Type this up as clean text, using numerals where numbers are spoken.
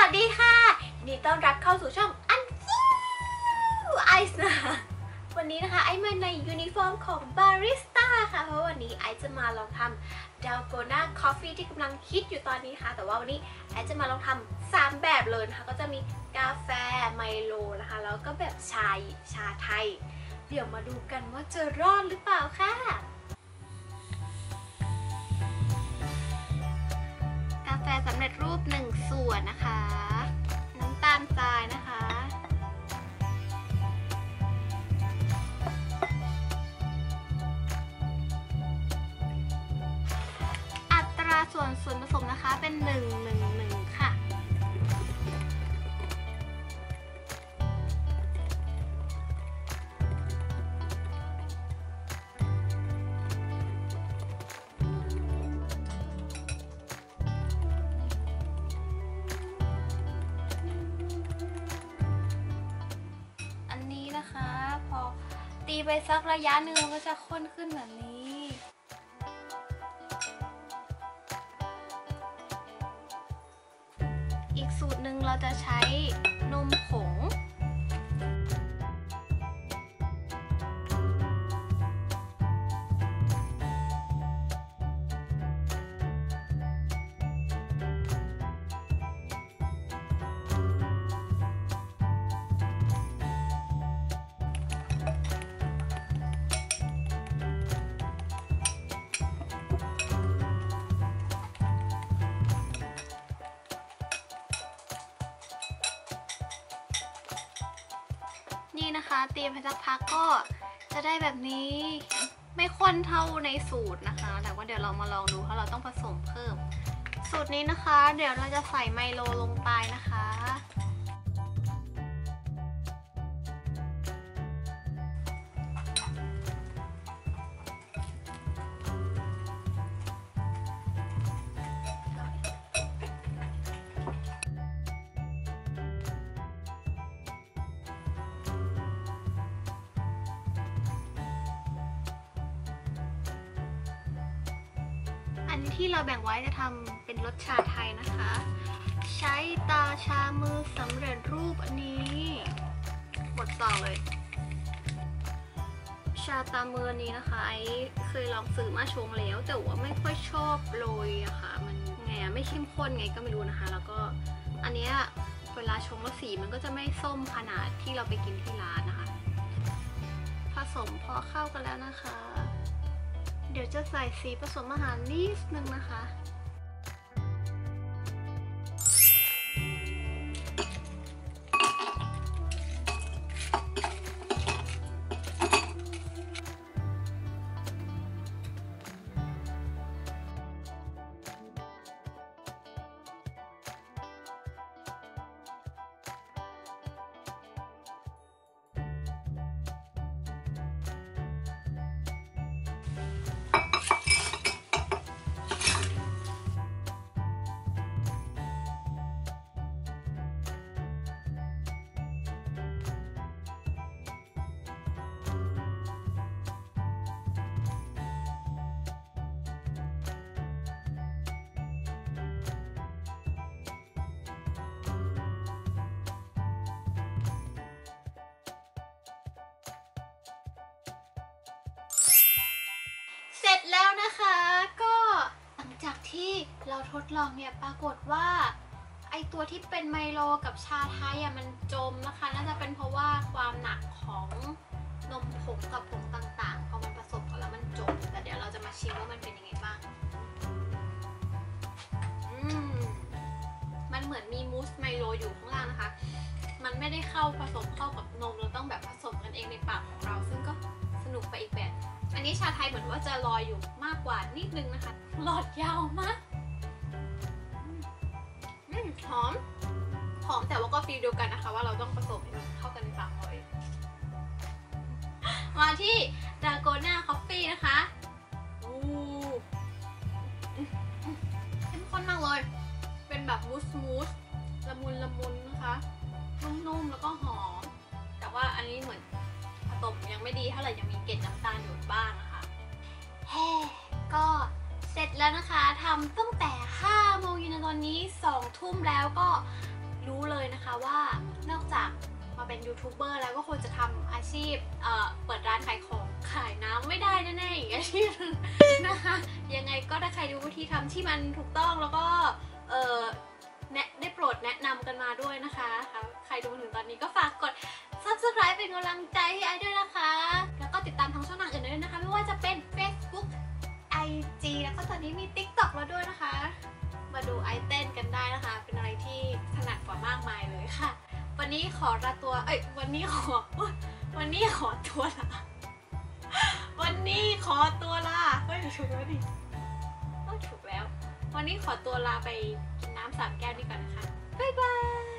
วัสดีค่ะยินดีต้อนรับเข้าสู่ช่องอันฟูไอซ์นะคะวันนี้นะคะไอซ์มาในยูนิฟอร์มของบาริสต้าค่ะเพราะวันนี้ไอซ์จะมาลองทำดัลโกน่าคอฟฟี่ที่กำลังฮิตอยู่ตอนนี้ค่ะแต่ว่าวันนี้ไอซ์จะมาลองทำ3แบบเลยนะคะก็จะมีกาแฟไมโลนะคะแล้วก็แบบชาไทยเดี๋ยวมาดูกันว่าจะรอดหรือเปล่าค่ะกาแฟสำเร็จรูป1ส่วนนะคะน้ำตาลทรายนะคะอัตราส่วนผสมนะคะเป็น1:1:1ค่ะพอตีไปสักระยะหนึ่งก็จะข้นขึ้นแบบนี้อีกสูตรหนึ่งเราจะใช้นมผงนี่นะคะตีไปสักพักก็จะได้แบบนี้ไม่ข้นเท่าในสูตรนะคะแต่ว่าเดี๋ยวเรามาลองดูเพราะเราต้องผสมเพิ่มสูตรนี้นะคะเดี๋ยวเราจะใส่ไมโลลงไปนะคะอันที่เราแบ่งไว้จะทำเป็นรสชาไทยนะคะใช้ตาชามือสำเร็จรูปอันนี้หมดซองเลยชาตามือนี้นะคะไอเคยลองซื้อมาชงแล้วแต่ว่าไม่ค่อยชอบโรยอะค่ะมันไงไม่เข้มข้นไงก็ไม่รู้นะคะแล้วก็อันเนี้ยเวลาชงแล้วสีมันก็จะไม่ส้มขนาดที่เราไปกินที่ร้านนะคะผสมพอเข้ากันแล้วนะคะเดี๋ยวจะใส่สีผสมอาหารนิดนึงนะคะเสร็จแล้วนะคะก็หลังจากที่เราทดลองเนี่ยปรากฏว่าไอตัวที่เป็นไมโลกับชาไทยอ่ะมันจมนะคะน่าจะเป็นเพราะว่าความหนักของนมผงกับผงต่างๆพอมันผสมกันแล้วมันจมแต่เดี๋ยวเราจะมาชิมว่ามันเป็นยังไงบ้างมันเหมือนมีมูสไมโลอยู่ข้างล่างนะคะมันไม่ได้ผสมเข้ากับนมเราต้องแบบผสมกันเองในปากของเราซึ่งก็สนุกไปอีกแบบอันนี้ชาไทยเหมือนว่าจะลอยอยู่มากกว่านิดนึงนะคะหลอดยาวมากหอมแต่ว่าก็ฟีลเดียวกันนะคะว่าเราต้องผสมให้มันเข้ากันในปากเราเองมาที่ดาโกน่าคอฟฟี่นะคะเข้มข้นมากเลยเป็นแบบมูสละมุนนะคะนุ่มๆแล้วก็หอมแต่ว่าอันนี้เหมือนผสมยังไม่ดีเท่าไหร่ยังมีเกล็ดน้ำตาลอยู่บ้างนะคะ ก็เสร็จแล้วนะคะทำตั้งแต่5 โมงเย็นตอนนี้2 ทุ่มแล้วก็รู้เลยนะคะว่านอกจากมาเป็นยูทูบเบอร์แล้วก็ควรจะทำอาชีพเปิดร้านขายของขายน้ำไม่ได้แน่ๆอีกอาชีพนึงนะคะยังไงก็ถ้าใครรู้วิธีทำที่มันถูกต้องแล้วก็ได้โปรดแนะนำกันมาด้วยนะคะใครดูถึงตอนนี้ก็ฝากกด Subscribe เป็นกำลังใจให้ไอด้วยนะคะแล้วก็ติดตามทางช่องทางอื่นด้วยนะคะไม่ว่าจะเป็น Facebook IG แล้วก็ตอนนี้มี TikTok แล้วด้วยนะคะมาดูไอเต้นกันได้นะคะเป็นอะไรที่ถนัดกว่ามากมายเลยค่ะวันนี้ขอตัวลาวันนี้ขอตัวลาถูกแล้วดิถูกแล้ววันนี้ขอตัวลาไปกินน้ำ3 แก้วดีกว่านะคะบ๊ายบาย